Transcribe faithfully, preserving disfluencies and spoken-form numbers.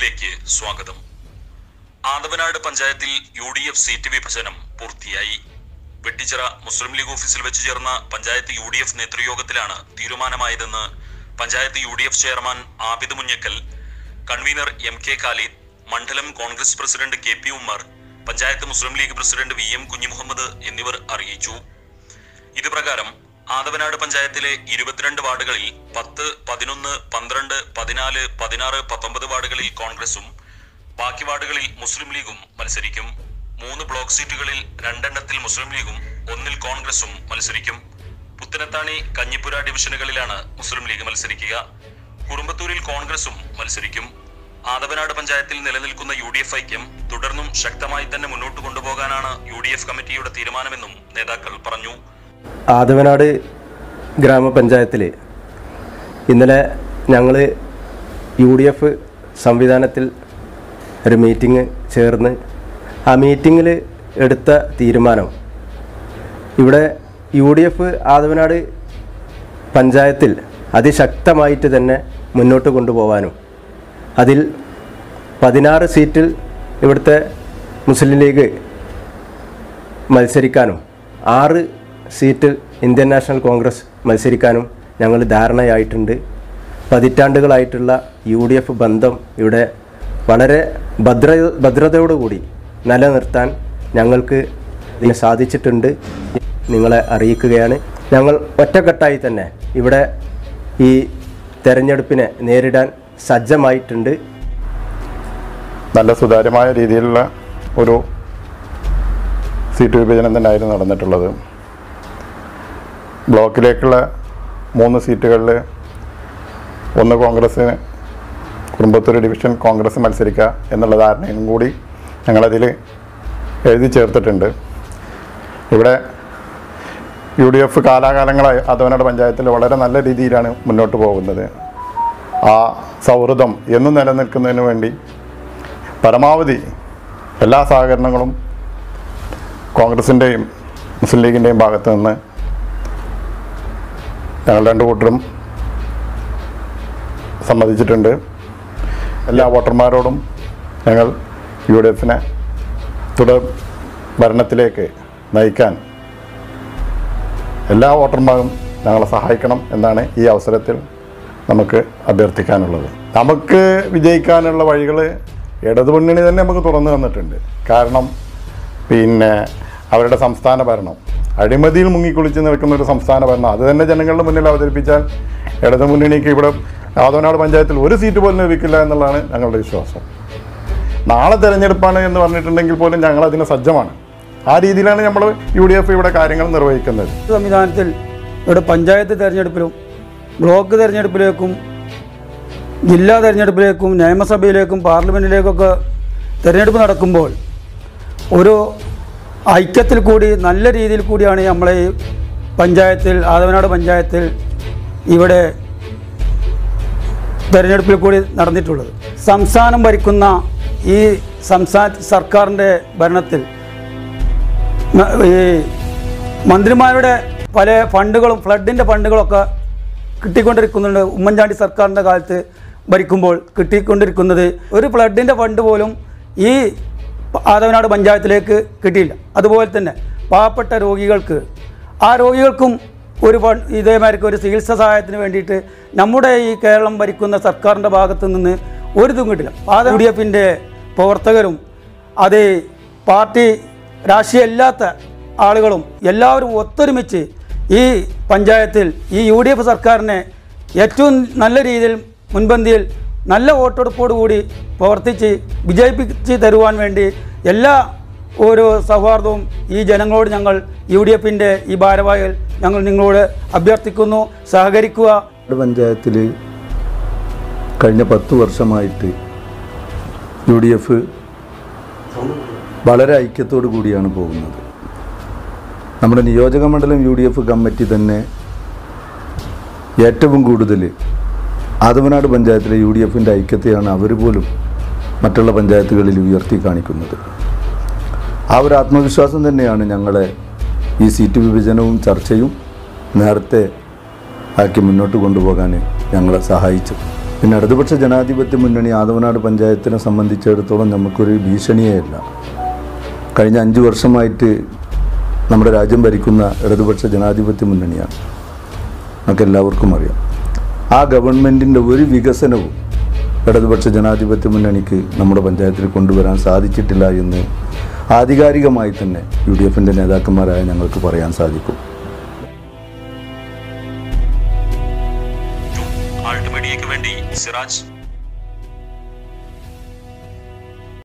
ന്യൂസിലേക്ക് സ്വാഗതം. ആതവനാട് പഞ്ചായത്തിൽ യു ഡി എഫ് സീറ്റ് വിഭജനം പൂർത്തിയായി. വെട്ടിച്ചിറ മുസ്ലിം ലീഗ് ഓഫീസിൽ വെച്ച് ചേർന്ന പഞ്ചായത്ത് യു ഡി എഫ് നേതൃയോഗത്തിലാണ് തീരുമാനമായതെന്ന് panchayat U D F chairman Abid Munjakkal, convener M K Khalid, മണ്ഡലം Congress president K P Ummer, panchayat Muslim league president V M Kunhimuhammed എന്നിവർ അറിയിച്ചു. ഇതുപ്രകാരം ആതവനാട് പഞ്ചായത്തിലെ ഇരുപത്തിരണ്ട് വാർഡുകളിൽ പത്ത്, പതിനൊന്ന്, പന്ത്രണ്ട്, പതിനാല്, പതിനാറ്, പത്തൊമ്പത് വാർഡുകളിൽ കോൺഗ്രസും ബാക്കി വാർഡുകളിൽ മുസ്ലിം ലീഗും മത്സരിക്കും. മൂന്ന് ബ്ലോക്ക് സീറ്റുകളിൽ രണ്ടെണ്ണത്തിൽ മുസ്ലിം ലീഗും ഒന്നിൽ കോൺഗ്രസും മത്സരിക്കും. പുത്തനത്താണി, കഞ്ഞിപ്പുര ഡിവിഷനുകളിലാണ് മുസ്ലിം ലീഗ് മത്സരിക്കുക. കുറുമ്പത്തൂരിൽ കോൺഗ്രസും മത്സരിക്കും. ആതവനാട് പഞ്ചായത്തിൽ നിലനിൽക്കുന്ന യു ഡി എഫ് ഐക്യം തുടർന്നും ശക്തമായി തന്നെ മുന്നോട്ട് കൊണ്ടുപോകാനാണ് യു ഡി എഫ് കമ്മിറ്റിയുടെ തീരുമാനമെന്നും നേതാക്കൾ പറഞ്ഞു. ആതവനാട് ഗ്രാമപഞ്ചായത്തിൽ ഇന്നലെ ഞങ്ങൾ യു ഡി എഫ് സംവിധാനത്തിൽ ഒരു മീറ്റിംഗ് ചേർന്ന് ആ മീറ്റിങ്ങിൽ എടുത്ത തീരുമാനം ഇവിടെ യു ഡി എഫ് ആതവനാട് പഞ്ചായത്തിൽ അതിശക്തമായിട്ട് തന്നെ മുന്നോട്ട് കൊണ്ടുപോകാനും അതിൽ പതിനാറ് സീറ്റിൽ ഇവിടുത്തെ മുസ്ലിം ലീഗ് മത്സരിക്കാനും ആറ് സീറ്റിൽ ഇന്ത്യൻ നാഷണൽ കോൺഗ്രസ് മത്സരിക്കാനും ഞങ്ങൾ ധാരണയായിട്ടുണ്ട്. പതിറ്റാണ്ടുകളായിട്ടുള്ള യു ഡി എഫ് ബന്ധം ഇവിടെ വളരെ ഭദ്ര ഭദ്രതയോടുകൂടി നിലനിർത്താൻ ഞങ്ങൾക്ക് ഇതിന് സാധിച്ചിട്ടുണ്ട്. നിങ്ങളെ അറിയിക്കുകയാണ്. ഞങ്ങൾ ഒറ്റക്കെട്ടായി തന്നെ ഇവിടെ ഈ തെരഞ്ഞെടുപ്പിനെ നേരിടാൻ സജ്ജമായിട്ടുണ്ട്. നല്ല സുതാര്യമായ രീതിയിലുള്ള ഒരു സീറ്റ് വിഭജനം തന്നെയായിരുന്നു നടന്നിട്ടുള്ളത്. ബ്ലോക്കിലേക്കുള്ള മൂന്ന് സീറ്റുകളിൽ ഒന്ന് കോൺഗ്രസ്സിന് കുറുമ്പത്തൂർ ഡിവിഷൻ കോൺഗ്രസ് മത്സരിക്കുക എന്നുള്ള ധാരണയും കൂടി ഞങ്ങളതിൽ എഴുതി ചേർത്തിട്ടുണ്ട്. ഇവിടെ യു ഡി എഫ് കാലാകാലങ്ങളായി ആതവനാട് പഞ്ചായത്തിൽ വളരെ നല്ല രീതിയിലാണ് മുന്നോട്ട് പോകുന്നത്. ആ സൗഹൃദം എന്നും നിലനിൽക്കുന്നതിന് വേണ്ടി പരമാവധി എല്ലാ സഹകരണങ്ങളും കോൺഗ്രസിൻ്റെയും മുസ്ലിം ലീഗിൻ്റെയും ഭാഗത്ത് നിന്ന് ഞങ്ങൾ രണ്ടു കൂട്ടരും സമ്മതിച്ചിട്ടുണ്ട്. എല്ലാ വോട്ടർമാരോടും ഞങ്ങൾ യു ഡി എഫിനെ തുടർ ഭരണത്തിലേക്ക് നയിക്കാൻ എല്ലാ വോട്ടർമാരും ഞങ്ങളെ സഹായിക്കണം എന്നാണ് ഈ അവസരത്തിൽ നമുക്ക് അഭ്യർത്ഥിക്കാനുള്ളത്. നമുക്ക് വിജയിക്കാനുള്ള വഴികൾ ഇടതുമുന്നണി തന്നെ നമുക്ക് തുറന്നു തന്നിട്ടുണ്ട്. കാരണം പിന്നെ അവരുടെ സംസ്ഥാന ഭരണം അഴിമതിയിൽ മുങ്ങിക്കുളിച്ച് നിൽക്കുന്ന ഒരു സംസ്ഥാന ഭരണം അത് തന്നെ ജനങ്ങളുടെ മുന്നിൽ അവതരിപ്പിച്ചാൽ ഇടതുമുന്നണിക്ക് ഇവിടെ ആതവനാട് പഞ്ചായത്തിൽ ഒരു സീറ്റ് പോലും ലഭിക്കില്ല എന്നുള്ളതാണ് ഞങ്ങളുടെ വിശ്വാസം. നാളെ തിരഞ്ഞെടുപ്പാണ് എന്ന് പറഞ്ഞിട്ടുണ്ടെങ്കിൽ പോലും ഞങ്ങൾ അതിന് സജ്ജമാണ്. ആ രീതിയിലാണ് നമ്മൾ യു ഡി എഫ് ഇവിടെ കാര്യങ്ങൾ നിർവഹിക്കുന്നത്. സംവിധാനത്തിൽ ഇവിടെ പഞ്ചായത്ത് തിരഞ്ഞെടുപ്പിലും ബ്ലോക്ക് തിരഞ്ഞെടുപ്പിലേക്കും ജില്ലാ തിരഞ്ഞെടുപ്പിലേക്കും നിയമസഭയിലേക്കും പാർലമെൻറ്റിലേക്കൊക്കെ തിരഞ്ഞെടുപ്പ് നടക്കുമ്പോൾ ഒരു ഐക്യത്തിൽ കൂടി നല്ല രീതിയിൽ കൂടിയാണ് നമ്മളെ ഈ പഞ്ചായത്തിൽ ആതവനാട് പഞ്ചായത്തിൽ ഇവിടെ തിരഞ്ഞെടുപ്പിൽ കൂടി നടന്നിട്ടുള്ളത്. സംസ്ഥാനം ഭരിക്കുന്ന ഈ സംസ്ഥാന സർക്കാരിൻ്റെ ഭരണത്തിൽ ഈ മന്ത്രിമാരുടെ പല ഫണ്ടുകളും ഫ്ലഡിൻ്റെ ഫണ്ടുകളൊക്കെ കിട്ടിക്കൊണ്ടിരിക്കുന്നുണ്ട്. ഉമ്മൻചാണ്ടി സർക്കാരിൻ്റെ കാലത്ത് ഭരിക്കുമ്പോൾ കിട്ടിക്കൊണ്ടിരിക്കുന്നത് ഒരു ഫ്ലഡിൻ്റെ ഫണ്ട് പോലും ഈ ആതവനാട് പഞ്ചായത്തിലേക്ക് കിട്ടിയില്ല. അതുപോലെ തന്നെ പാവപ്പെട്ട രോഗികൾക്ക് ആ രോഗികൾക്കും ഒരു ഫണ്ട് ഇതേമാതിരിക്ക് ഒരു ചികിത്സാ സഹായത്തിന് വേണ്ടിയിട്ട് നമ്മുടെ ഈ കേരളം ഭരിക്കുന്ന സർക്കാരിൻ്റെ ഭാഗത്തു നിന്ന് ഒരു ഇതും കിട്ടില്ല. ആ യു ഡി എഫിൻ്റെ പ്രവർത്തകരും അത് പാർട്ടി രാഷ്ട്രീയം ഇല്ലാത്ത ആളുകളും എല്ലാവരും ഒത്തൊരുമിച്ച് ഈ പഞ്ചായത്തിൽ ഈ യു ഡി എഫ് സർക്കാരിനെ ഏറ്റവും നല്ല രീതിയിൽ മുൻപന്തിയിൽ നല്ല വോട്ടെടുപ്പോടുകൂടി പ്രവർത്തിച്ച് വിജയിപ്പിച്ച് തരുവാൻ വേണ്ടി എല്ലാ ഓരോ സൗഹാർദ്ദവും ഈ ജനങ്ങളോട് ഞങ്ങൾ യു ഡി എഫിൻ്റെ ഈ ഭാരവാഹികൾ ഞങ്ങൾ നിങ്ങളോട് അഭ്യർത്ഥിക്കുന്നു, സഹകരിക്കുക. പഞ്ചായത്തിൽ കഴിഞ്ഞ പത്ത് വർഷമായിട്ട് യു ഡി എഫ് വളരെ ഐക്യത്തോടു കൂടിയാണ് പോകുന്നത്. നമ്മുടെ നിയോജക മണ്ഡലം യു ഡി എഫ് കമ്മിറ്റി തന്നെ ഏറ്റവും കൂടുതൽ ആതവനാട് പഞ്ചായത്തിലെ യു ഡി എഫിൻ്റെ ഐക്യത്തെയാണ് അവർ പോലും മറ്റുള്ള പഞ്ചായത്തുകളിൽ ഉയർത്തി കാണിക്കുന്നത്. ആ ഒരു ആത്മവിശ്വാസം തന്നെയാണ് ഞങ്ങളെ ഈ സീറ്റ് വിഭജനവും ചർച്ചയും നേരത്തെ ആക്കി മുന്നോട്ട് കൊണ്ടുപോകാൻ ഞങ്ങളെ സഹായിച്ചത്. പിന്നെ ഇടതുപക്ഷ ജനാധിപത്യ മുന്നണി ആതവനാട് പഞ്ചായത്തിനെ സംബന്ധിച്ചിടത്തോളം നമുക്കൊരു ഭീഷണിയേയല്ല. കഴിഞ്ഞ അഞ്ച് വർഷമായിട്ട് നമ്മുടെ രാജ്യം ഭരിക്കുന്ന ഇടതുപക്ഷ ജനാധിപത്യ മുന്നണിയാണ്, നമുക്ക് എല്ലാവർക്കും അറിയാം. ആ ഗവൺമെൻറ്റിൻ്റെ ഒരു വികസനവും ഇടതുപക്ഷ ജനാധിപത്യ മുന്നണിക്ക് നമ്മുടെ പഞ്ചായത്തിൽ കൊണ്ടുവരാൻ സാധിച്ചിട്ടില്ല എന്ന് ആധികാരികമായി തന്നെ യു ഡി എഫിൻ്റെ നേതാക്കന്മാരായ ഞങ്ങൾക്ക് പറയാൻ സാധിക്കും. ആൾട്ട് മീഡിയയ്ക്ക് വേണ്ടി സിറാജ്.